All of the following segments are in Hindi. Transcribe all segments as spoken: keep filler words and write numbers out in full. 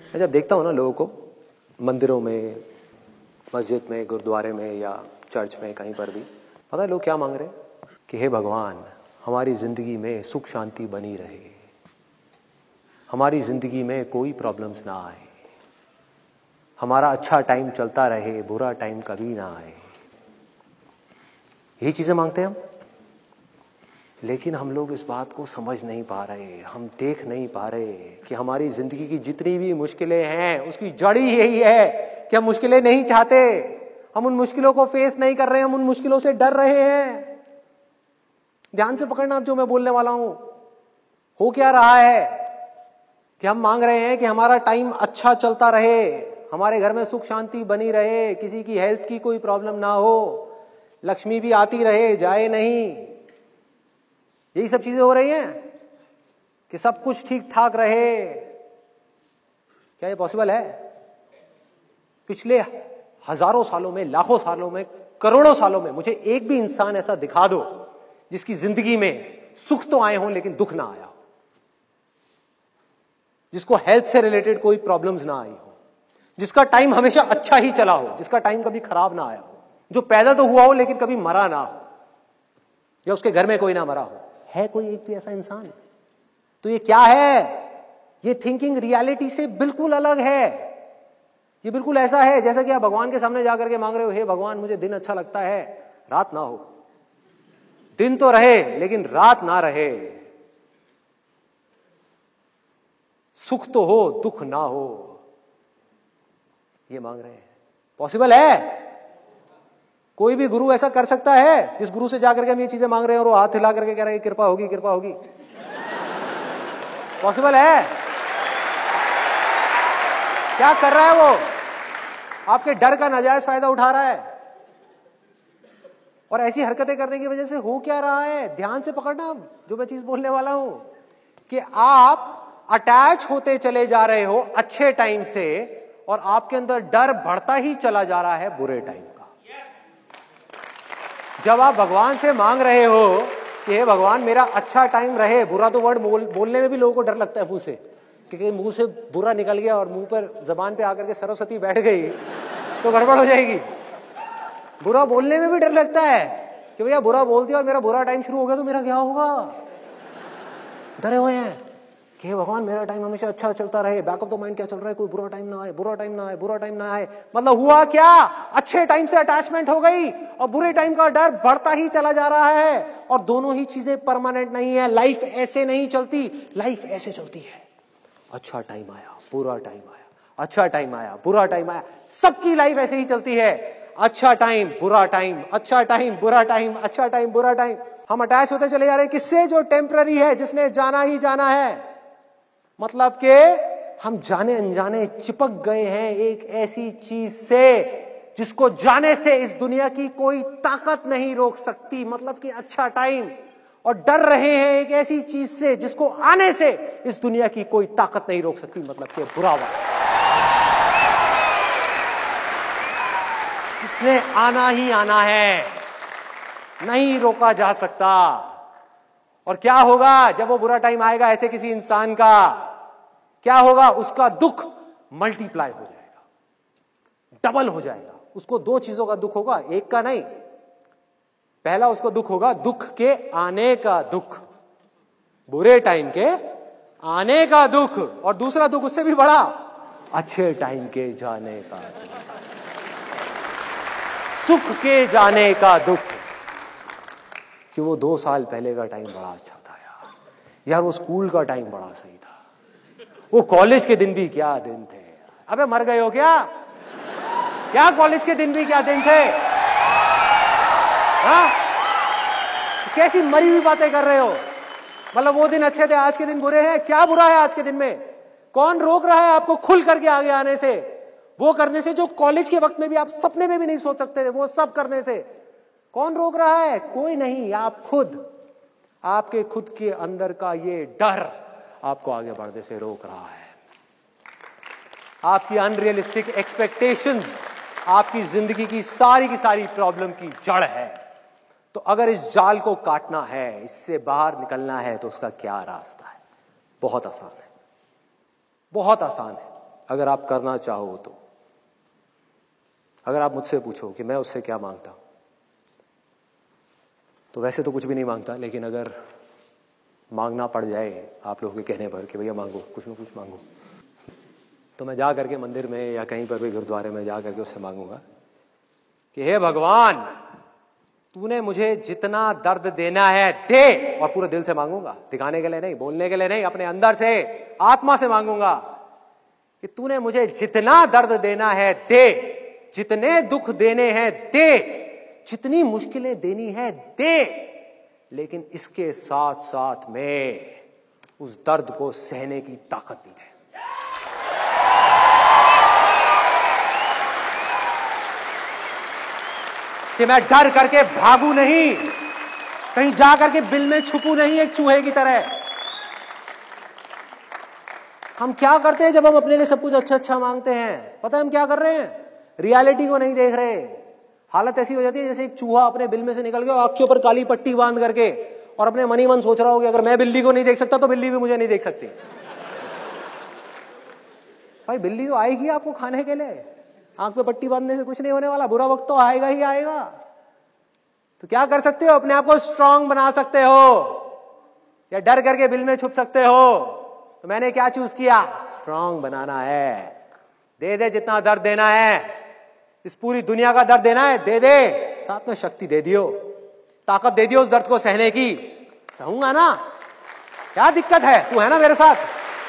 मैं जब देखता हूँ ना लोगों को मंदिरों में, मस्जिद में, गुरुद्वारे में या चर्च में, कहीं पर भी, पता है लोग क्या मांग रहे हैं कि हे भगवान, हमारी जिंदगी में सुख शांति बनी रहे, हमारी जिंदगी में कोई प्रॉब्लम्स ना आए, हमारा अच्छा टाइम चलता रहे, बुरा टाइम कभी ना आए। यही चीजें मांगते हैं हम। लेकिन हम लोग इस बात को समझ नहीं पा रहे, हम देख नहीं पा रहे कि हमारी जिंदगी की जितनी भी मुश्किलें हैं उसकी जड़ ही यही है कि हम मुश्किलें नहीं चाहते, हम उन मुश्किलों को फेस नहीं कर रहे, हम उन मुश्किलों से डर रहे हैं। ध्यान से पकड़ना आप जो मैं बोलने वाला हूं। हो क्या रहा है कि हम मांग रहे हैं कि हमारा टाइम अच्छा चलता रहे, हमारे घर में सुख शांति बनी रहे, किसी की हेल्थ की कोई प्रॉब्लम ना हो, लक्ष्मी भी आती रहे जाए नहीं। यही सब चीजें हो रही हैं कि सब कुछ ठीक ठाक रहे। क्या ये पॉसिबल है? पिछले हजारों सालों में, लाखों सालों में, करोड़ों सालों में मुझे एक भी इंसान ऐसा दिखा दो जिसकी जिंदगी में सुख तो आए हों लेकिन दुख ना आया हो, जिसको हेल्थ से रिलेटेड कोई प्रॉब्लम्स ना आई हो, जिसका टाइम हमेशा अच्छा ही चला हो, जिसका टाइम कभी खराब ना आया हो, जो पैदा तो हुआ हो लेकिन कभी मरा ना हो, या उसके घर में कोई ना मरा हो। है कोई एक भी ऐसा इंसान? तो ये क्या है? ये थिंकिंग रियलिटी से बिल्कुल अलग है। ये बिल्कुल ऐसा है जैसा कि आप भगवान के सामने जाकर के मांग रहे हो, हे भगवान मुझे दिन अच्छा लगता है, रात ना हो। दिन तो रहे लेकिन रात ना रहे, सुख तो हो दुख ना हो, ये मांग रहे हैं। पॉसिबल है? कोई भी गुरु ऐसा कर सकता है जिस गुरु से जाकर के हम ये चीजें मांग रहे हैं और वो हाथ हिला करके कह रहे हैं कृपा होगी कृपा होगी? पॉसिबल है? क्या कर रहा है वो? आपके डर का नाजायज फायदा उठा रहा है। और ऐसी हरकतें करने की वजह से हो क्या रहा है? ध्यान से पकड़ना जो मैं चीज बोलने वाला हूं कि आप अटैच होते चले जा रहे हो अच्छे टाइम से और आपके अंदर डर बढ़ता ही चला जा रहा है बुरे टाइम का। जब आप भगवान से मांग रहे हो कि हे भगवान मेरा अच्छा टाइम रहे, बुरा तो वर्ड बोल, बोलने में भी लोगों को डर लगता है मुंह से, क्योंकि मुंह से बुरा निकल गया और मुंह पर जबान पे आकर के सरस्वती बैठ गई तो गड़बड़ हो जाएगी। बुरा बोलने में भी डर लगता है कि भैया बुरा बोल दिया और मेरा बुरा टाइम शुरू हो गया तो मेरा क्या होगा। डरे हुए हैं कि हे भगवान मेरा टाइम हमेशा अच्छा चलता रहे, बैक ऑफ द माइंड क्या चल रहा है, कोई बुरा टाइम ना आए, बुरा टाइम ना आए, बुरा टाइम ना आए। मतलब हुआ क्या? अच्छे टाइम से अटैचमेंट हो गई और बुरे टाइम का डर बढ़ता ही चला जा रहा है। और दोनों ही चीजें परमानेंट नहीं है। लाइफ ऐसे नहीं चलती, लाइफ ऐसे चलती है। अच्छा टाइम आया, बुरा टाइम आया, अच्छा टाइम आया, बुरा टाइम आया। सबकी लाइफ ऐसे ही चलती है। अच्छा टाइम, बुरा टाइम, अच्छा टाइम, बुरा टाइम, अच्छा टाइम, बुरा टाइम। हम अटैच होते चले जा रहे हैं किससे? जो टेम्पररी है, जिसने जाना ही जाना है। मतलब कि हम जाने अनजाने चिपक गए हैं एक ऐसी चीज से जिसको जाने से इस दुनिया की कोई ताकत नहीं रोक सकती। मतलब कि अच्छा टाइम, और डर रहे हैं एक ऐसी चीज से जिसको आने से इस दुनिया की कोई ताकत नहीं रोक सकती। मतलब कि बुरा वक्त, जिसने आना ही आना है, नहीं रोका जा सकता। और क्या होगा जब वो बुरा टाइम आएगा ऐसे किसी इंसान का? क्या होगा? उसका दुख मल्टीप्लाई हो जाएगा, डबल हो जाएगा। उसको दो चीजों का दुख होगा, एक का नहीं। पहला उसको दुख होगा दुख के आने का दुख, बुरे टाइम के आने का दुख, और दूसरा दुख उससे भी बड़ा, अच्छे टाइम के जाने का दुख, सुख के जाने का दुख। कि वो दो साल पहले का टाइम बड़ा अच्छा था यार, यार वो स्कूल का टाइम बड़ा सही था, वो कॉलेज के दिन भी क्या दिन थे। अबे मर गए हो क्या? क्या कॉलेज के दिन भी क्या दिन थे? हाँ? कैसी मरी हुई बातें कर रहे हो। मतलब वो दिन अच्छे थे, आज के दिन बुरे हैं। क्या बुरा है आज के दिन में? कौन रोक रहा है आपको खुल करके आगे आने से, वो करने से जो कॉलेज के वक्त में भी आप सपने में भी नहीं सोच सकते थे, वो सब करने से? कौन रोक रहा है? कोई नहीं, आप खुद। आपके खुद के अंदर का ये डर आपको आगे बढ़ने से रोक रहा है। आपकी अनरियलिस्टिक एक्सपेक्टेशंस आपकी जिंदगी की सारी की सारी प्रॉब्लम की जड़ है। तो अगर इस जाल को काटना है, इससे बाहर निकलना है, तो उसका क्या रास्ता है? बहुत आसान है, बहुत आसान है। अगर आप करना चाहो तो। अगर आप मुझसे पूछो कि मैं उससे क्या मांगता, तो वैसे तो कुछ भी नहीं मांगता, लेकिन अगर मांगना पड़ जाए आप लोगों के कहने पर कि भैया मांगो, कुछ ना कुछ मांगो, तो मैं जा करके मंदिर में या कहीं पर भी गुरुद्वारे में जा करके उससे मांगूंगा कि हे भगवान, तूने मुझे जितना दर्द देना है दे, और पूरे दिल से मांगूंगा, दिखाने के लिए नहीं, बोलने के लिए नहीं, अपने अंदर से, आत्मा से मांगूंगा कि तूने मुझे जितना दर्द देना है दे, जितने दुख देने हैं दे, जितनी मुश्किलें देनी है दे, लेकिन इसके साथ साथ में उस दर्द को सहने की ताकत भी दे। कि मैं डर करके भागू नहीं, कहीं जा करके बिल में छुपू नहीं एक चूहे की तरह। हम क्या करते हैं जब हम अपने लिए सब कुछ अच्छा अच्छा मांगते हैं? पता है हम क्या कर रहे हैं? रियलिटी को नहीं देख रहे। हालत ऐसी हो जाती है जैसे एक चूहा अपने बिल में से निकल गया, आंख के ऊपर काली पट्टी बांध करके, और अपने मन ही मन सोच रहा हो कि अगर मैं बिल्ली को नहीं देख सकता तो बिल्ली भी मुझे नहीं देख सकती। भाई बिल्ली तो आएगी आपको खाने के लिए, आंख पे पट्टी बांधने से कुछ नहीं होने वाला, बुरा वक्त तो आएगा ही आएगा। तो क्या कर सकते हो? अपने आप को स्ट्रांग बना सकते हो, या डर करके बिल में छुप सकते हो। तो मैंने क्या चूज किया? स्ट्रांग बनाना है। दे दे जितना दर्द देना है, इस पूरी दुनिया का दर्द देना है दे दे, साथ में शक्ति दे दियो, ताकत दे दियो उस दर्द को सहने की। सहूंगा ना, क्या दिक्कत है? तू है ना मेरे साथ।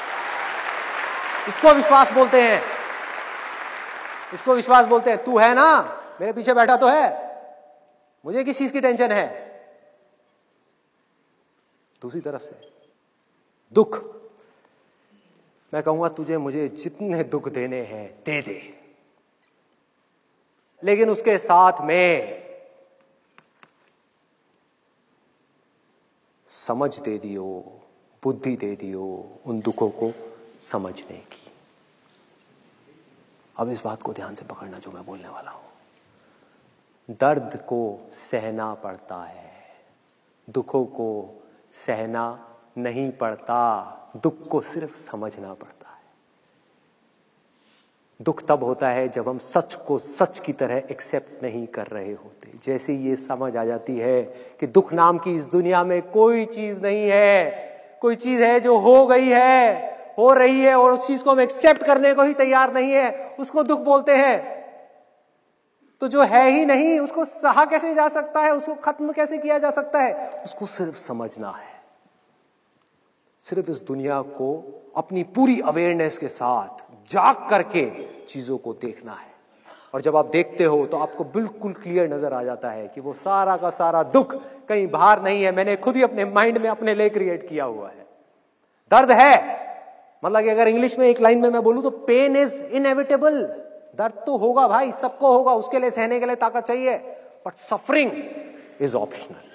इसको विश्वास बोलते हैं, इसको विश्वास बोलते हैं। तू है ना, मेरे पीछे बैठा तो है, मुझे किस चीज की टेंशन है? दूसरी तरफ से दुख, मैं कहूंगा तुझे मुझे जितने दुख देने हैं दे दे, लेकिन उसके साथ में समझ दे दियो, बुद्धि दे दियो उन दुखों को समझने की। अब इस बात को ध्यान से पकड़ना जो मैं बोलने वाला हूं। दर्द को सहना पड़ता है, दुखों को सहना नहीं पड़ता, दुख को सिर्फ समझना पड़ता है। दुख तब होता है जब हम सच को सच की तरह एक्सेप्ट नहीं कर रहे होते। जैसे ये समझ आ जाती है कि दुख नाम की इस दुनिया में कोई चीज नहीं है, कोई चीज है जो हो गई है, हो रही है, और उस चीज को हम एक्सेप्ट करने को ही तैयार नहीं है, उसको दुख बोलते हैं। तो जो है ही नहीं उसको सहा कैसे जा सकता है, उसको खत्म कैसे किया जा सकता है? उसको सिर्फ समझना है, सिर्फ इस दुनिया को अपनी पूरी अवेयरनेस के साथ जाग करके चीजों को देखना है। और जब आप देखते हो तो आपको बिल्कुल क्लियर नजर आ जाता है कि वो सारा का सारा दुख कहीं बाहर नहीं है, मैंने खुद ही अपने माइंड में अपने लिए क्रिएट किया हुआ है। दर्द है, मतलब कि अगर इंग्लिश में एक लाइन में मैं बोलूं तो पेन इज इनएविटेबल। दर्द तो होगा भाई, सबको होगा, उसके लिए सहने के लिए ताकत चाहिए, बट सफरिंग इज ऑप्शनल।